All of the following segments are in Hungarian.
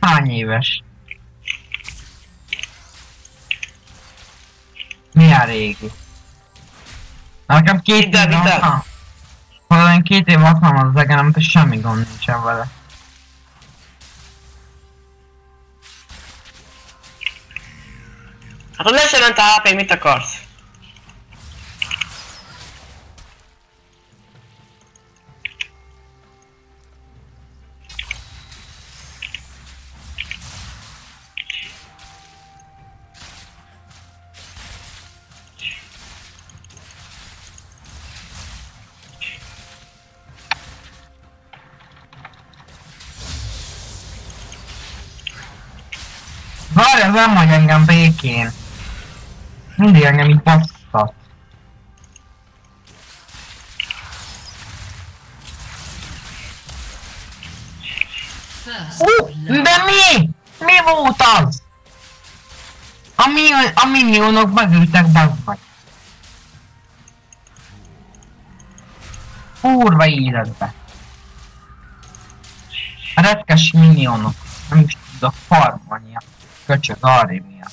Hány éves? Milyen régi? Nekem 2 éve van. Valami 2 év alkalmaz az egenem, de semmi gond nincsen vele. Hát ha leszement a HP, mit akarsz? Várj, ez nem hagy engem békén. Mindig engem így basszat. De mi? Mi volt az? A minionok megültek, bazd meg. Kurva életbe. A retkes minionok. Nem is tudok farmolni a köcsög arri miatt.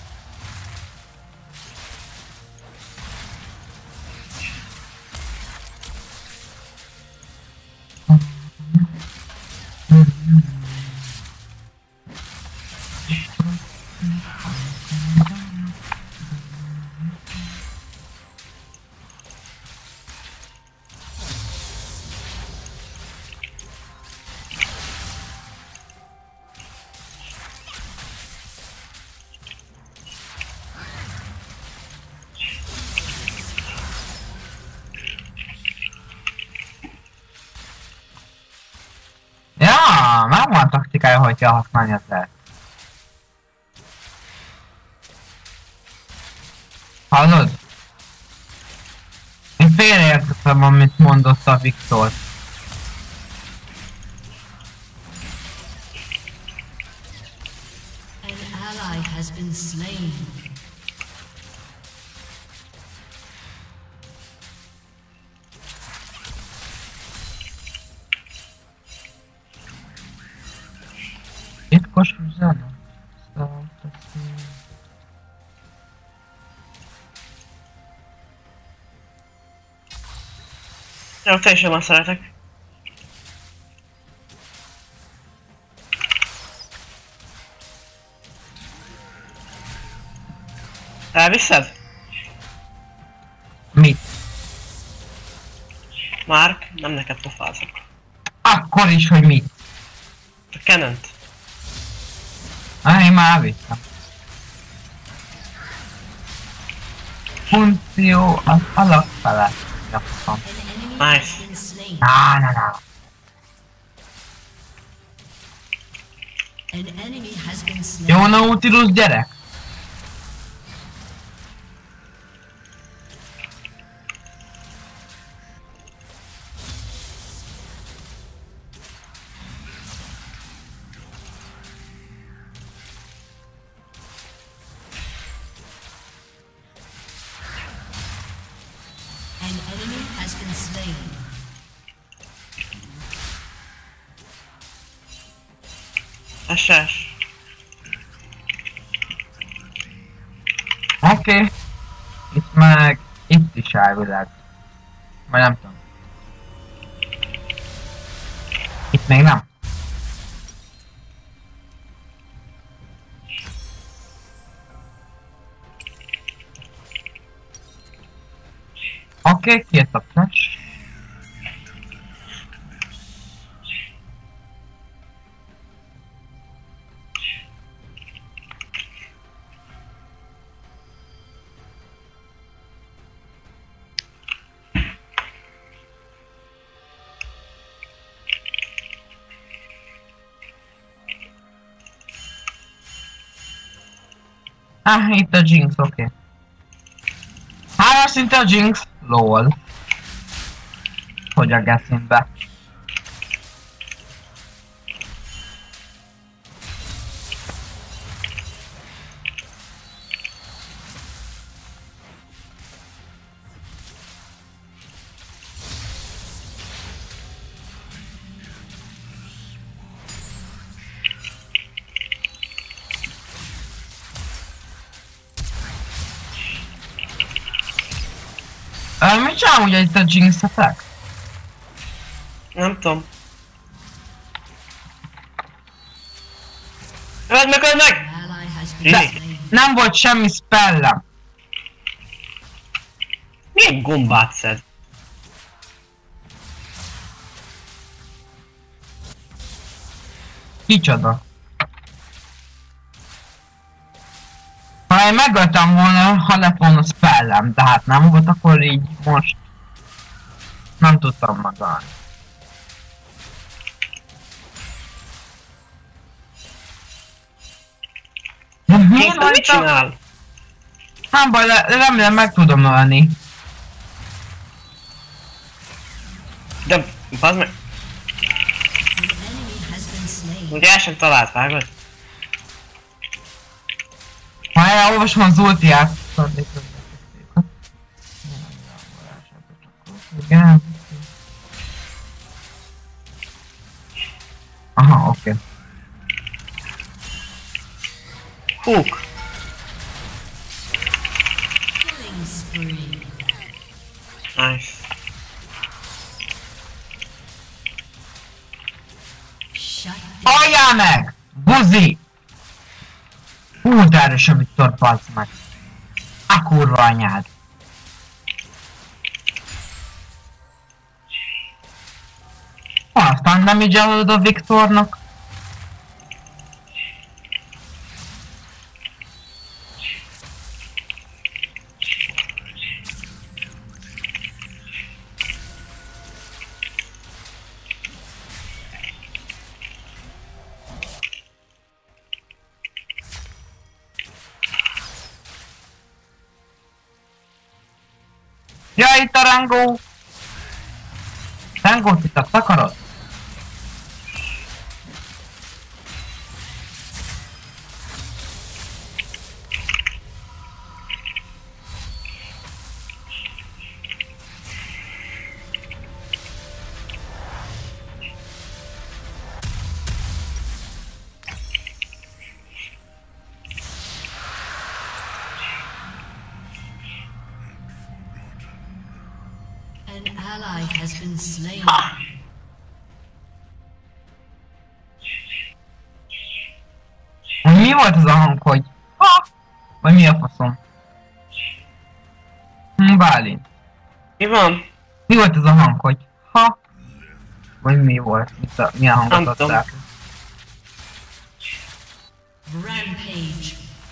Ja, már van taktikája, hogy kell használni az lehet. Hallod? Én félreértettem, amit mondott a Viktor. An ally has been slain. Titkos üzenet? Jó, teljesen már szeretek. Elviszed? Mit? Márk, nem neked pofázok. Akkor is, hogy mit? A Canont. Én már elvittem. Funkció az alak fele. Japán. Nice. Na. An enemy has been slain. Jó, Nautilus gyerek? An enemy has been slain. SS. Oké. Itt meg... Itt is elvileg. Vagy nem tudom. Itt még nem. Oké, kijött a flash. Itt a Jinx, oké. Hármas szinte a Jinx? LOL. Hogy a geszintbe? Mit csinál ugye itt a Jinx-etek? Nem tudom. Öld meg, öld meg! Ally has been De- slain. Nem volt semmi spellem. Milyen gombát szed? Kicsoda. Ha én megöltem volna, ha lett volna spellem, de hát nem volt, akkor így most nem tudtam megállni. Kingstone mit mondtam? csinál? Nem baj, remélem meg tudom ölni. De, bazd meg, An enemy has been slain. ugye el sem talált, vágod? Ha elolvasom az ultiát. Igen. Aha, oké. Hook. Killing spree. Nice. Shut down. Halljál meg! Buzi! Hú, de erős a Viktor, bazd meg. A kurva anyád. Aztán nem így előd a Viktornak. Ja, itt a Rangó! Rangót itt a takarod? An ally has been slain. Mi volt az a hang, hogy ha? Vagy mi a faszom? Bálint. Mi van? Mi volt az a hang, hogy ha? Vagy mi volt? Milyen hangot Nem tudom. adták? Rampage.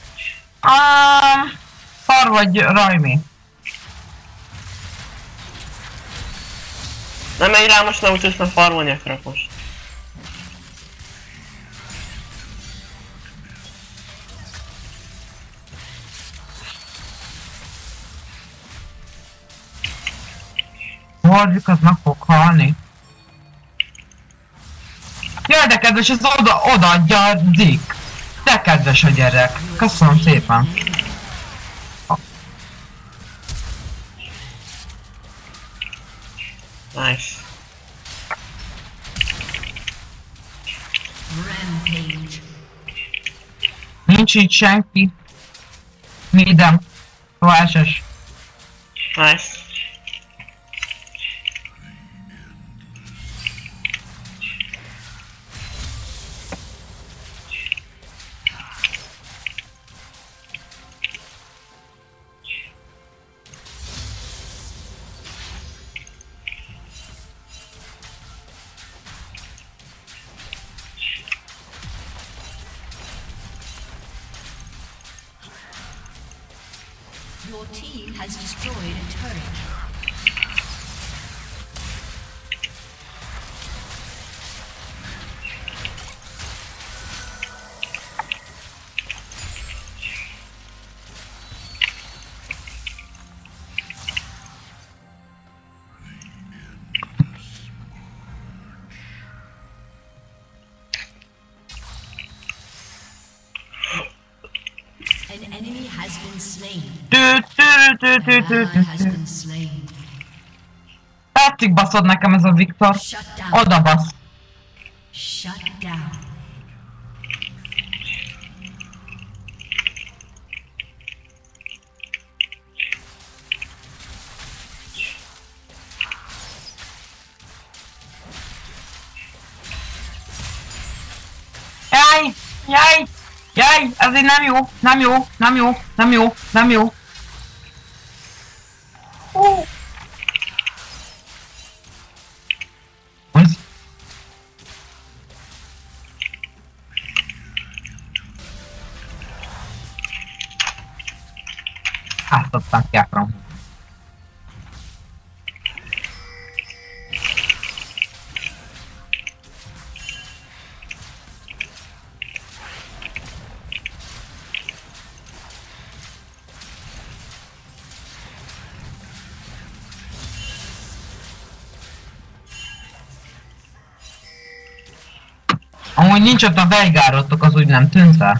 Szar vagy Rajmi? Nem menj rá most, nem úgyhogy már farmolni akarok most. Warwick az meg fog halni. Jaj, de kedves, ez odaadja a Dick. De kedves a gyerek. Köszönöm szépen. Nice. Rampage. Nincs itt senki. Midem. Továsos. Nice. Your team has destroyed a turret. An enemy has been slain. An ally has been slain. Tetszik baszod nekem ez a Viktor. Shut down. Oda basz. Shut down. Jaj! Jaj! Jaj! Ezért nem jó! Nem jó! Nem jó! Nem jó! Nem jó! Az? Átadtam ki akarom. Amúgy nincs ott a Veigarotok, az úgy nem tűnt fel?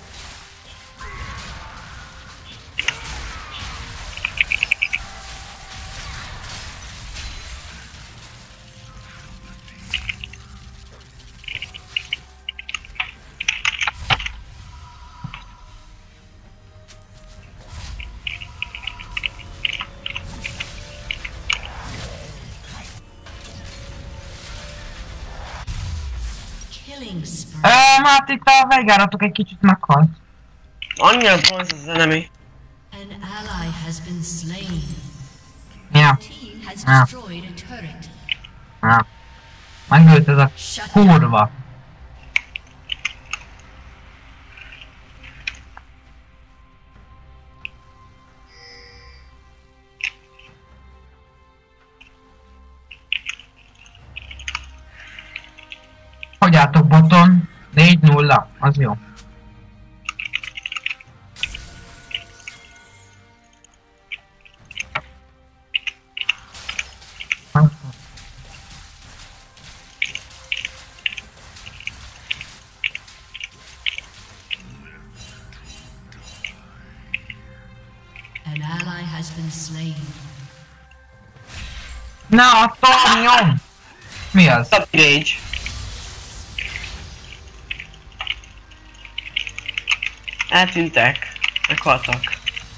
Killing spree. Hát itt a Veigarotok egy kicsit meghalt. Annyira bronz az enemy. An ally has been slain. Ja, Team has Ah. destroyed a turret. ja. Megült ez a kurva. Hogy álltok boton? 4-0, az jó. An ally has been slain. Na, a tornyom! Mi az? Stop rage. Eltűntek. Meghaltak.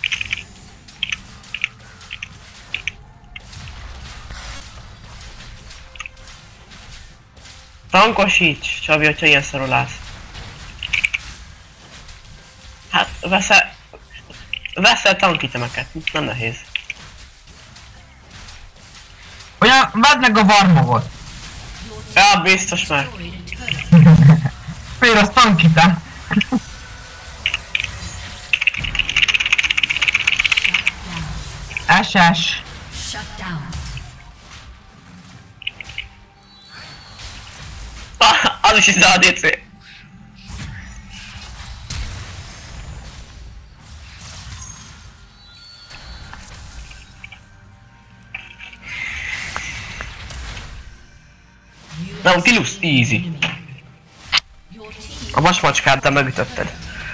Tankosíts, Csabi, hogyha ilyen szarul állsz. Hát, veszel tankitemeket, nem nehéz. Olyan, vedd meg a varmogot! Ja, biztos már. Destroyed a turret. Fél az tankitem! SS. Shut down. Az is az ADC. Nautilus, easy. Your team A vasmacskát te megütötted.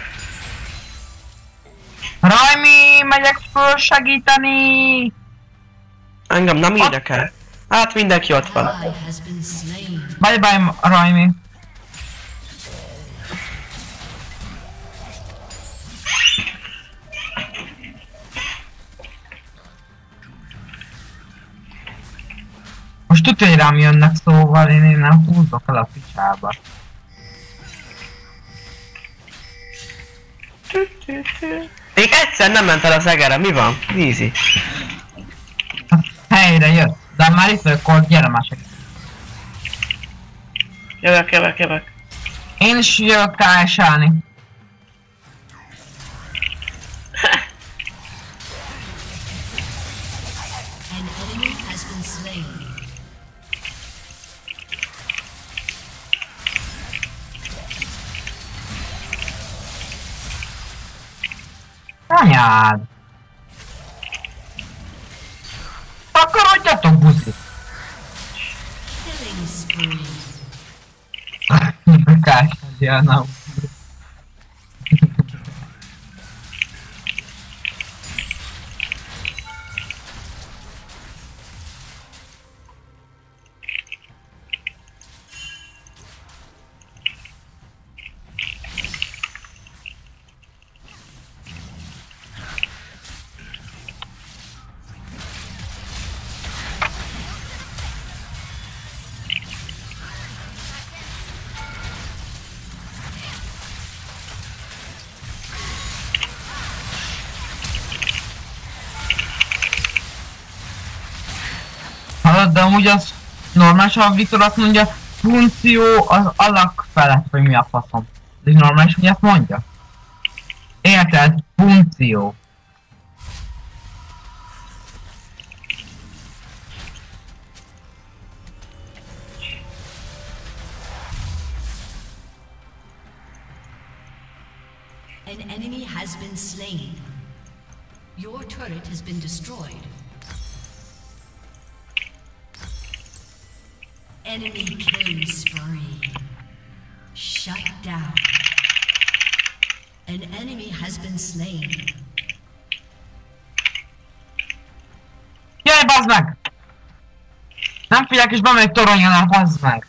Rajmi, megyek föl segíteni! Engem nem érdekel. Hát mindenki ott van. ally has been slain. Bye bye, Rajmi. Most tudja, hogy rám jönnek, szóval én nem húzok el a picsába. Még egyszer nem ment el az egere, mi van? Easy. Helyre jött, de már itt vagyok, akkor gyere már segít. Jövök. Én is jövök KS-álni. An enemy has been slain. Anyád! Akarodjatok, buzi! Killing spree. KS-álni, nem. de amúgy az normálisan a Viktor azt mondja, funkció az alak felett, vagy mi a faszom. Ez normális, hogy ezt mondja? Érted? Funkció. An enemy has been slain. Your turret has been destroyed. Enemy killing spree. Shut down. An enemy has been slain. Jaj, bazd meg! Nem figyelek és bemegyek toronyon, bazd meg!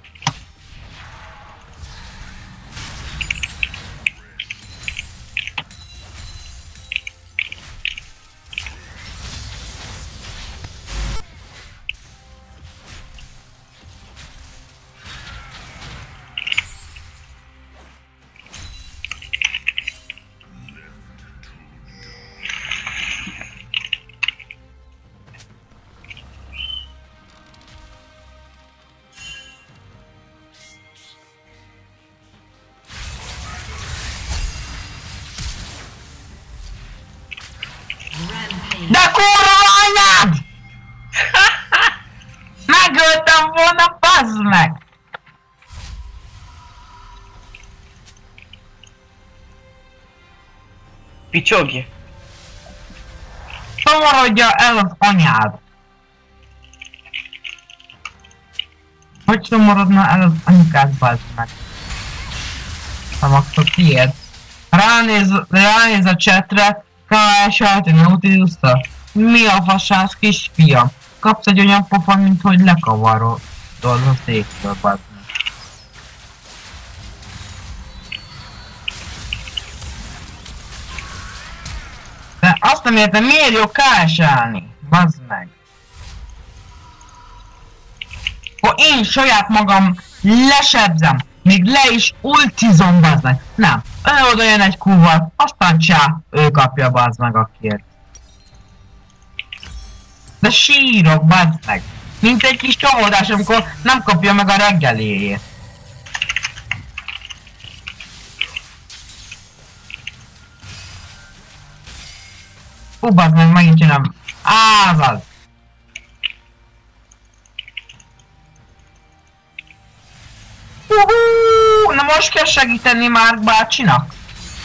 De kurva anyád! Megöltem volna, bazd meg! Picsogj! Szomorodja el az anyád! Hogy szomorodna el az anyukád, bazd meg? Ha akkor tiéd. Ránéz a chatre, KS-t, Nautilus-ta. Mi a fasász kisfiam? Kapsz egy olyan pofa, mint hogy lekavarod a széktől, bazd meg. De azt nem értem, miért jó KS-elni? Bazd meg. Akkor én saját magam lesebzem, még le is ultizom, bazd meg. Nem, ő oda jön egy Q-val, aztán csá, ő kapja, bazd meg a kirt. De sírok, bazd meg. Mint egy kis csomódás, amikor nem kapja meg a reggeléjét. Hú, bazd meg, megint csinálom. Azaz. Na most kell segíteni Mark bácsinak.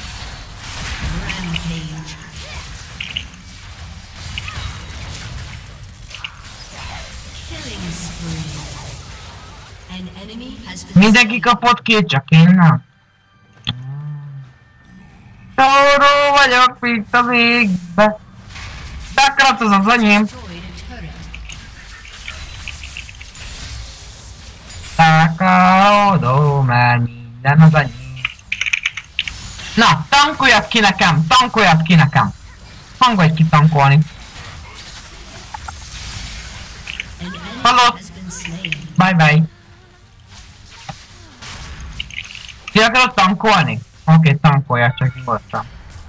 Mindenki kapott két, csak én nem. Tauró vagyok, mint a végbe. Takrat az anyém. Takarodó, mert minden az anyém. Na, tankoljad ki nekem, tankoljad ki nekem. Hangolj ki tankolni. Hallott? Bye bye. Ki akarod tankolni? Oké, tankoljad, csak nyugodtan.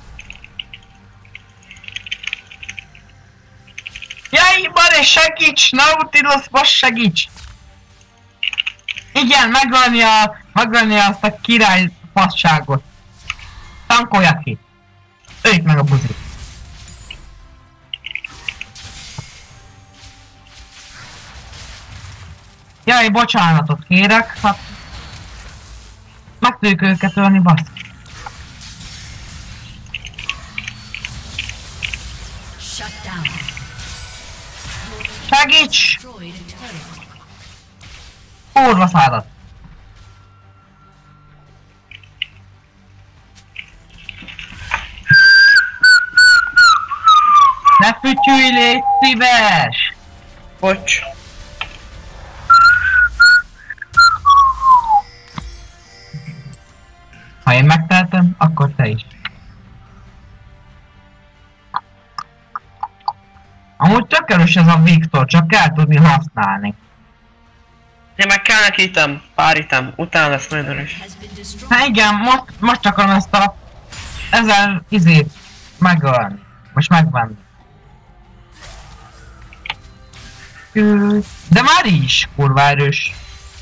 Jaj, Baré, segíts! Nautilus, most segíts! Igen, megölni azt a király fasságot. Tankoljad ki! Öljük meg a buzit! Jaj, bocsánatot kérek, hát... Meg tudjuk őket ölni, bassz. Segíts! Kurva szádat! Ne fütyülj, légy szíves! Bocs. Ha én megtehetem, akkor te is. Amúgy tök erős ez a Viktor, csak kell tudni használni. Ja, meg kell neki item, pár item, utána lesz majd erős. Hát igen, most akarom ezt a 1000 izét megölni. Most megvenni. De már is kurva erős.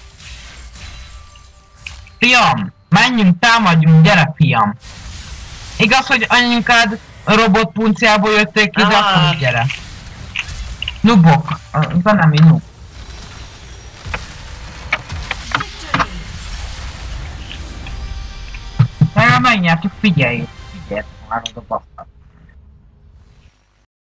Fiam, menjünk, támadjunk, gyere fiam. Igaz, hogy anyukád robotpunciából jötték ki, de akkor is gyere. Nubok, de nem így nub. Megnyertük, figyelj! Figyelj már oda basz.